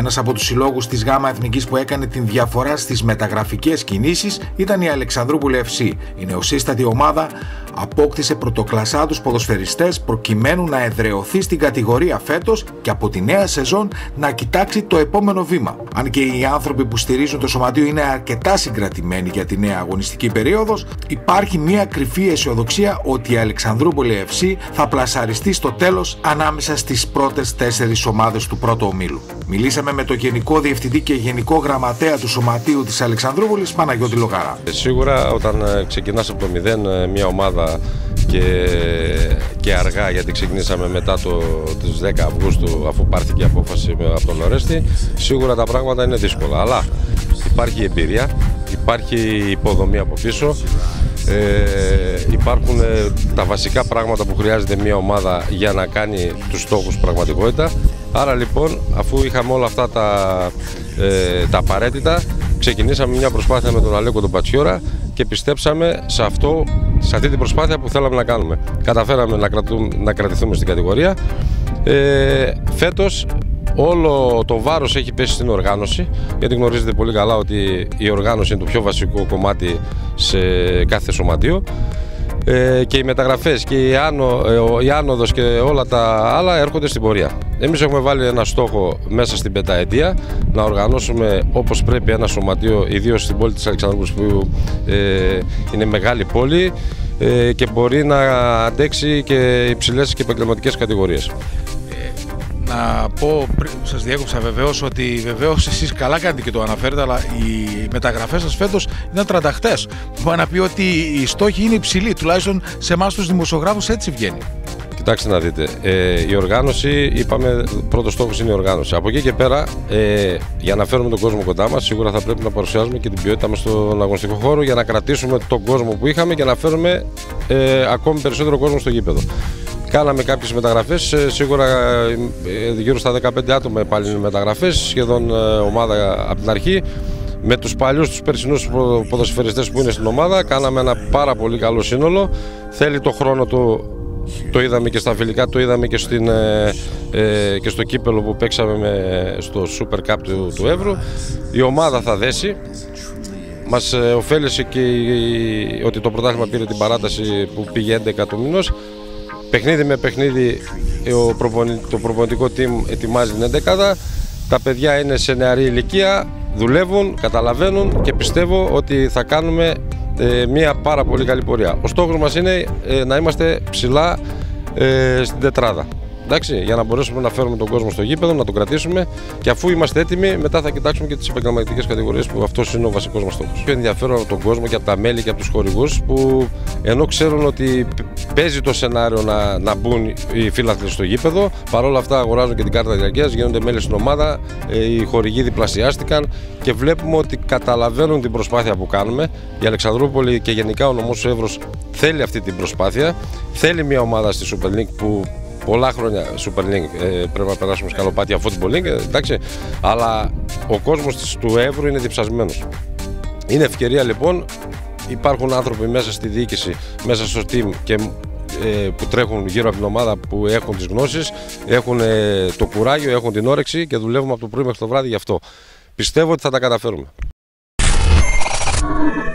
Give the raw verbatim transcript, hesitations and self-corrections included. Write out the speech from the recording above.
Ένας από τους συλλόγους της ΓΑΜΑ Εθνικής που έκανε την διαφορά στις μεταγραφικές κινήσεις ήταν η Αλεξανδρούπολη εφ σι. Η νεοσύστατη ομάδα απόκτησε πρωτοκλασσάτους ποδοσφαιριστές προκειμένου να εδραιωθεί στην κατηγορία φέτος και από τη νέα σεζόν να κοιτάξει το επόμενο βήμα. Αν και οι άνθρωποι που στηρίζουν το σωματείο είναι αρκετά συγκρατημένοι για τη νέα αγωνιστική περίοδος, υπάρχει μια κρυφή αισιοδοξία ότι η Αλεξανδρούπολη εφ σι θα πλασαριστεί στο τέλος ανάμεσα στις πρώτες τέσσερις ομάδες του πρώτου ομίλου. Μιλήσαμε με τον Γενικό Διευθυντή και Γενικό Γραμματέα του Σωματείου της Αλεξανδρούπολης, Παναγιώτη Λογαρά. Σίγουρα όταν ξεκινάς από το μηδέν μια ομάδα και, και αργά, γιατί ξεκινήσαμε μετά το, τις δέκα Αυγούστου, αφού πάρθηκε η απόφαση από τον Ορέστη, σίγουρα τα πράγματα είναι δύσκολα. Αλλά υπάρχει εμπειρία, υπάρχει υποδομή από πίσω, ε, υπάρχουν τα βασικά πράγματα που χρειάζεται μια ομάδα για να κάνει τους στόχους πραγματικότητα. Άρα λοιπόν, αφού είχαμε όλα αυτά τα, ε, τα απαραίτητα, ξεκινήσαμε μια προσπάθεια με τον Αλέκο τον Πατσιόρα και πιστέψαμε σε, αυτό, σε αυτή την προσπάθεια που θέλαμε να κάνουμε. Καταφέραμε να, κρατούμε, να κρατηθούμε στην κατηγορία. Ε, φέτος όλο το βάρος έχει πέσει στην οργάνωση, γιατί γνωρίζετε πολύ καλά ότι η οργάνωση είναι το πιο βασικό κομμάτι σε κάθε σωματείο. Ε, και οι μεταγραφές και η, άνω, ε, η άνοδος και όλα τα άλλα έρχονται στην πορεία. Εμείς έχουμε βάλει ένα στόχο μέσα στην πενταετία να οργανώσουμε όπως πρέπει ένα σωματείο, ιδίως στην πόλη της Αλεξανδρούπολης που ε, είναι μεγάλη πόλη ε, και μπορεί να αντέξει και υψηλές και επαγγελματικές κατηγορίες. Να πω, πριν σας διέκοψα βεβαίως, ότι βεβαίως εσείς καλά κάνετε και το αναφέρετε, αλλά οι μεταγραφές σας φέτος ήταν τρανταχτές. Μπορεί να πει ότι οι στόχοι είναι υψηλοί, τουλάχιστον σε εμάς τους δημοσιογράφους έτσι βγαίνει. Κοιτάξτε να δείτε, ε, η οργάνωση, είπαμε, πρώτος στόχος είναι η οργάνωση. Από εκεί και πέρα, ε, για να φέρουμε τον κόσμο κοντά μας, σίγουρα θα πρέπει να παρουσιάζουμε και την ποιότητα μας στον αγωνιστικό χώρο για να κρατήσουμε τον κόσμο που είχαμε και να φέρουμε ε, ακόμη περισσότερο κόσμο στο γήπεδο. Κάναμε κάποιες μεταγραφές, σίγουρα γύρω στα δεκαπέντε άτομα πάλι είναι μεταγραφές, σχεδόν ομάδα από την αρχή. Με τους παλιούς, τους περσινούς ποδοσφαιριστές που είναι στην ομάδα, κάναμε ένα πάρα πολύ καλό σύνολο. Θέλει το χρόνο του, το είδαμε και στα φιλικά, το είδαμε και, στην, ε, και στο κύπελο που παίξαμε με, στο Super Cup του, του Εύρου. Η ομάδα θα δέσει. Μας ε, ωφέλησε και ότι το πρωτάθλημα πήρε την παράταση που πήγε έντεκα του μηνός. Παιχνίδι με παιχνίδι το προπονητικό team ετοιμάζει την έντεκάδα. Τα παιδιά είναι σε νεαρή ηλικία, δουλεύουν, καταλαβαίνουν και πιστεύω ότι θα κάνουμε ε, μια πάρα πολύ καλή πορεία. Ο στόχος μας είναι ε, να είμαστε ψηλά ε, στην τετράδα. Εντάξει, για να μπορέσουμε να φέρουμε τον κόσμο στο γήπεδο, να τον κρατήσουμε και αφού είμαστε έτοιμοι, μετά θα κοιτάξουμε και τις επαγγελματικές κατηγορίες που αυτός είναι ο βασικός μας στόχος. Πιο ενδιαφέρον από τον κόσμο και από τα μέλη και από τους χορηγούς που ενώ ξέρουν ότι παίζει το σενάριο να, να μπουν οι φίλαθλοι στο γήπεδο, παρόλα αυτά αγοράζουν και την κάρτα διαρκείας, γίνονται μέλη στην ομάδα, οι χορηγοί διπλασιάστηκαν και βλέπουμε ότι καταλαβαίνουν την προσπάθεια που κάνουμε. Η Αλεξανδρούπολη και γενικά ο νομός Εύρος θέλει αυτή την προσπάθεια, θέλει μια ομάδα στη Super League που πολλά χρόνια Super League, ε, πρέπει να περάσουμε σκαλοπάτια Football League, εντάξει, αλλά ο κόσμος της, του Εύρου είναι διψασμένος. Είναι ευκαιρία λοιπόν, υπάρχουν άνθρωποι μέσα στη διοίκηση, μέσα στο team και, ε, που τρέχουν γύρω από την ομάδα, που έχουν τις γνώσεις, έχουν ε, το κουράγιο, έχουν την όρεξη και δουλεύουμε από το πρωί μέχρι το βράδυ γι' αυτό. Πιστεύω ότι θα τα καταφέρουμε.